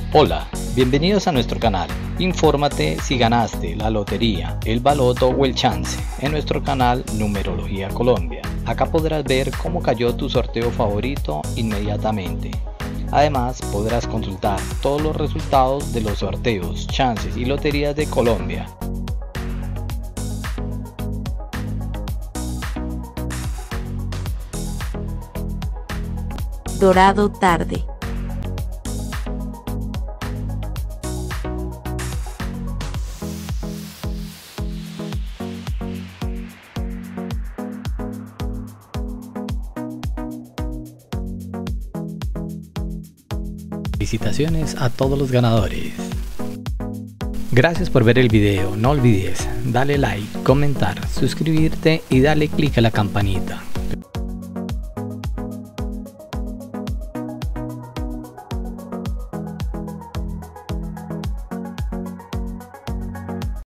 Hola, bienvenidos a nuestro canal. Infórmate si ganaste la lotería, el baloto o el chance en nuestro canal Numerología Colombia. Acá podrás ver cómo cayó tu sorteo favorito inmediatamente. Además, podrás consultar todos los resultados de los sorteos, chances y loterías de Colombia. Dorado tarde. Felicitaciones a todos los ganadores. Gracias por ver el video. No olvides darle like, comentar, suscribirte y darle click a la campanita.